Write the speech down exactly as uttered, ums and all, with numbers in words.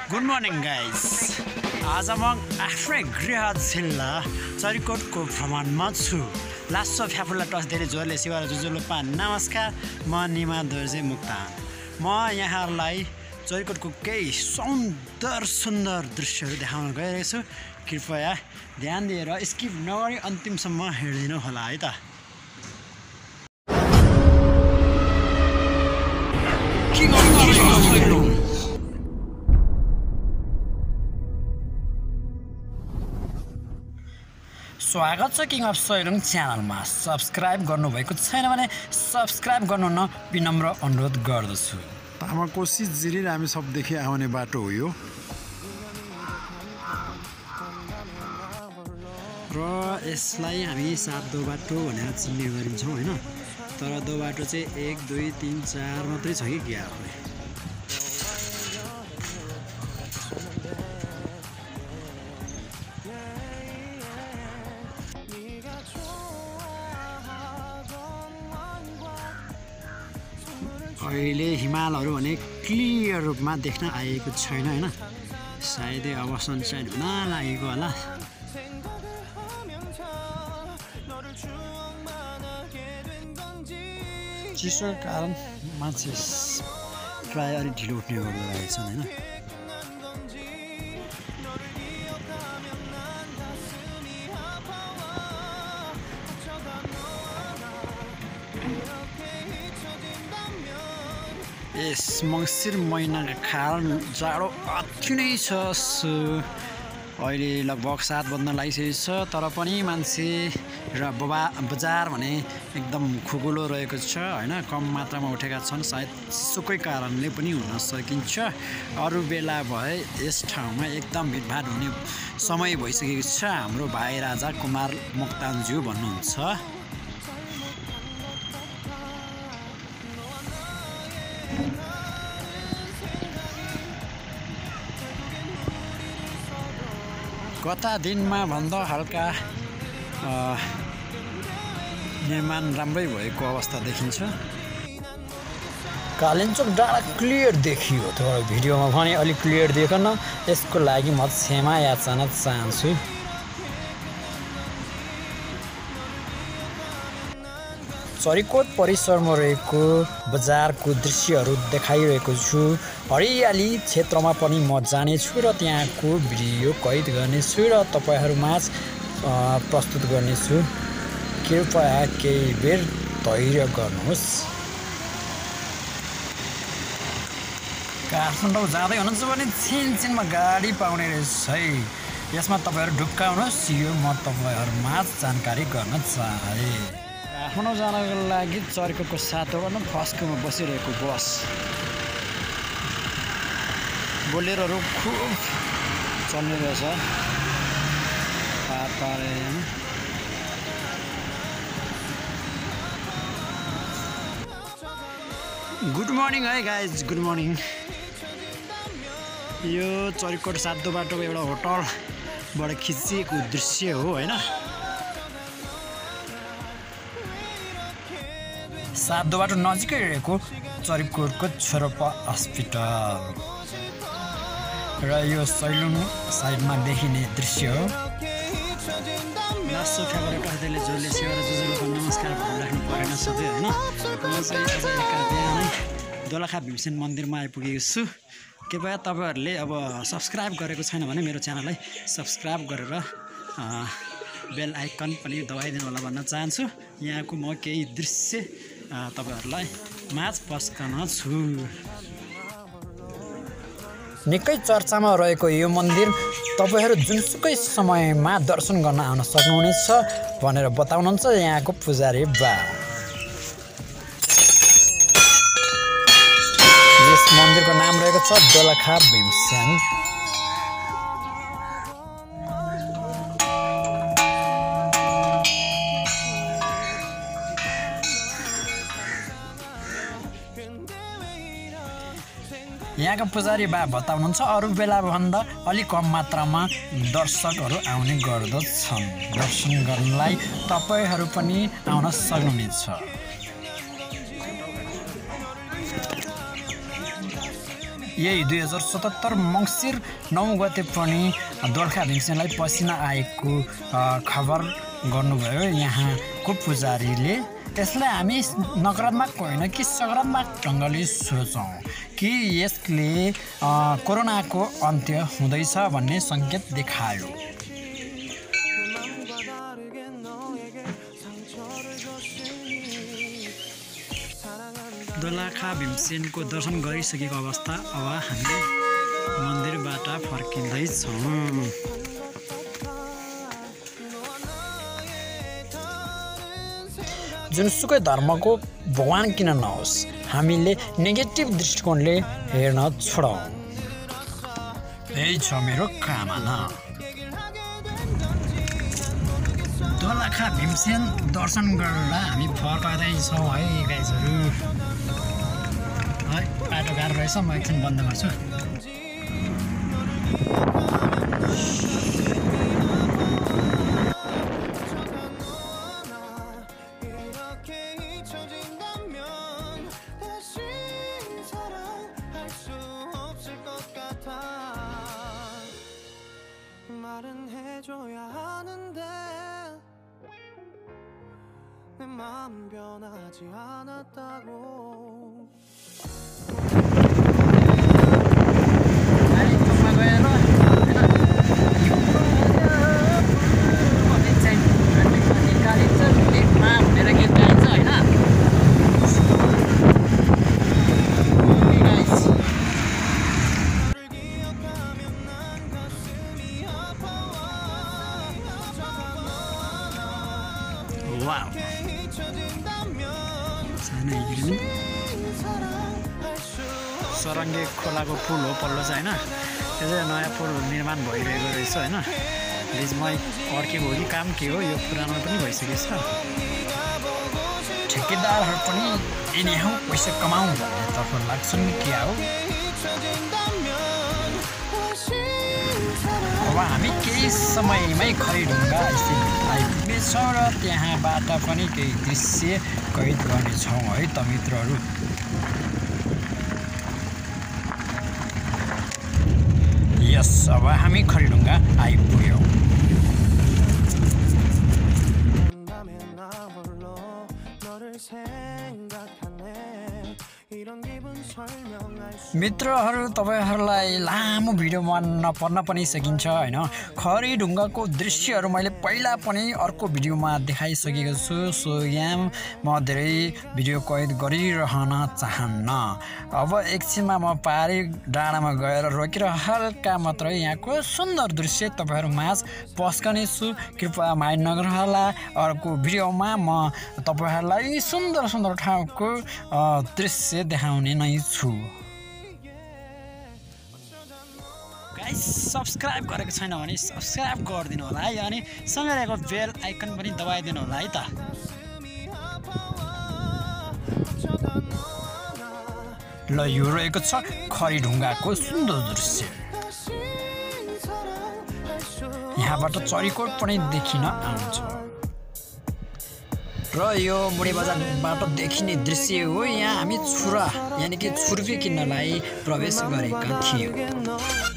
Good morning guys. आज म आफ्नै गृह जिल्ला चरिकोटको भ्रमणमा छु। लासो फ्याफुल्ला टस धेरै जोरले सिवार जुजुलोपा नमस्कार, म निमा दोर्जे मुक्तान। म यहाँहरूलाई चरिकोटको केही सुन्दर सुन्दर दृश्यहरू देखाउन गइरहेको छु। कृपया ध्यान दिएर स्किप नगरी अन्तिमसम्म हेरिदिनु होला है त। स्वागत छ किङ अफ सैलुङ च्यानलमा। सब्सक्राइब गर्नुभएको छैन भने सब्सक्राइब गर्नु न विनम्र अनुरोध गर्दछु। तामाकोसी जिरी हामी सबदेखि आउने बाटो हो यो, र यसलाई हामी सात दो बाटो भनेर चिन्ने गरिन्छौँ होइन। तर दो बाटो चाहिँ एक दुई तिन चार मात्रै छ कि क्या हो। अहिले हिमालहरू भने क्लियर रूपमा देख्न आएको छैन होइन। सायदै अब सनसाइड हुन लागेको होला। चिसोको कारण मान्छे प्राय अलिक ढिलो उठ्ने गर्दो रहेछन् होइन। यस मङ्सिर महिनाका कारण जाडो अति नै छ। अहिले लगभग सात बज्न लागिसकेको छ, तर पनि मान्छे र बबा बजार भने एकदम खुकुलो रहेको छ होइन। कम मात्रामा उठेका छन्, सायद सुकै कारणले पनि हुन सकिन्छ। अरू बेला भए यस ठाउँमा एकदम भिडभाड हुने समय भइसकेको छ। हाम्रो भाइ राजा कुमार मोक्तानज्यू भन्नुहुन्छ, गत दिनमा भन्दा हल्का निर्माण राम्रै भएको अवस्था देखिन्छ। कालिम्पोङ डाँडा क्लियर देखियो, तर भिडियोमा भने अलिक क्लियर देखन। यसको लागि म क्षमा याचना चाहन्छु। चरिकोट परिसरमा रहेको बजारको दृश्यहरू देखाइरहेको छु। हरियाली क्षेत्रमा पनि म जानेछु र त्यहाँको भिडियो कैद गर्नेछु र तपाईँहरूमाझ प्रस्तुत गर्नेछु। कृपया केही बेर धैर्य गर्नुहोस्। काठमाडौँ जाँदै हुनुहुन्छ भने छिनछिनमा गाडी पाउने रहेछ है। यसमा तपाईँहरू ढुक्काउनुहोस्, यो म तपाईँहरूमाझ जानकारी गर्न चाहे। काठमाडौँ जानको लागि चरिकोटको सातोमा फस्टकोमा बसिरहेको बस बोलेरोहरू खुब चल्ने रहेछ पार पारे। गुड मर्निङ है गाइज, गुड मर्निङ। यो चरिकोट सातो बाटोको एउटा होटलबाट खिचिएको दृश्य हो होइन। सातो बाटो नजिकै रहेको चरिकोटको छोरोपा हस्पिटल र यो सैलुङ साइडमा देखिने दृश्य हो। लासो फ्याफुल्ला टसले जोरले सेवा जुजुलोको नमस्कार राख्नु परेन सधैँ होइन। म चाहिँ आज एका बिहानै दोलखा भीमसेन मन्दिरमा आइपुगेको छु। कृपया तपाईँहरूले अब सब्सक्राइब गरेको छैन भने मेरो च्यानललाई सब्सक्राइब गरेर बेल आइकन पनि दबाइदिनु होला भन्न चाहन्छु। यहाँको म केही दृश्य तपाईँहरूलाई माझ पस्कन छु। निकै चर्चामा रहेको यो मन्दिर तपाईँहरू जुनसुकै समयमा दर्शन गर्न आउन सक्नुहुनेछ भनेर बताउनुहुन्छ यहाँको पुजारी बा। यस मन्दिरको नाम रहेको छ दोलखा भीमसेन। यहाँका पुजारी बा बताउनुहुन्छ अरू बेला भन्दा अलिक कम मात्रामा दर्शकहरू आउने गर्दछन्। दर्शन गर्नलाई तपाईँहरू पनि आउन सक्नुहुनेछ। यही दुई हजार सतहत्तर मङ्सिर नौ गते पनि दोलखा भीमसेनलाई पसिना आएको खबर गर्नुभयो यहाँको पुजारीले। यसलाई हामी नकारात्मक होइन कि सकारात्मक ढङ्गले सोचौँ कि यसले कोरोनाको अन्त्य हुँदैछ भन्ने सङ्केत देखायो। दोलखा भीमसेनको दर्शन गरिसकेको अवस्था अब हामी मन्दिरबाट फर्किँदैछौँ। जुनसुकै धर्मको भगवान किन नहोस् हामीले नेगेटिभ दृष्टिकोणले हेर्न छोडौँ। यही छ मेरो कामना। दोलखा भीमसेन दर्शन गरेर हामी फर्काउँदैछौँ है गाइजहरू। है बाटो गाह्रो रहेछ, म एकछिन बन्द गर्छु। 말은 해줘야 하는데 내 마음 변하지 않았다고. वाउ सरङ्गे खोलाको पुल हो पल्लो चाहिँ होइन। त्यो चाहिँ नयाँ पुल निर्माण भइरहेको रहेछ होइन। बिचमा अड्केको हो कि काम के हो, यो पुरानो पनि भइसकेको छ। ठेकेदारहरू पनि यिनीहरू पैसा कमाउँ भन्नेतर्फ लाग्छन् क्या हो। अब हामी केही समयमै खैढुङ्गा आइपुग्नेछौँ र त्यहाँबाट पनि केही दृश्य कैद गर्नेछौँ है त मित्रहरू। यस अब हामी खैढुङ्गा आइपुग्यौँ। मित्रहरू तपाईहरुलाई लामो भिडियोमा नपर्न पनि सकिन्छ हैन। खैढुङ्गाको दृश्यहरू मैले पहिला पनि अर्को भिडियोमा देखाइसकेको छु। सो यहाँ म धेरै भिडियो कैद गरिरहन चाहन्न। अब एकछिनमा म पारी डाँडामा गएर रोकेर हल्का मात्रै यहाँको सुन्दर दृश्य तपाईहरु माझ पस्कने छु। कृपया माइन्ड नगर्नुहोला। अर्को भिडियोमा म तपाईहरुलाई सुन्दर सुन्दर ठाउँको दृश्य देखाउने नै छु। गाइस सब्स्क्राइब गरेको छैन भने सब्स्क्राइब गरिदिनु होला है, अनि सँगै रहेको बेल आइकन पनि दबाइदिनु होला है त। ल यो रहेको छ खैढुङ्गाको सुन्दर दृश्य। यहाँबाट चरीकोट पनि देखिन आउँछ र यो मुडी बजारबाट देखिने दृश्य हो। यहाँ हामी छुरा यानी कि छुर्पी किन्नलाई प्रवेश गरेका थियौँ।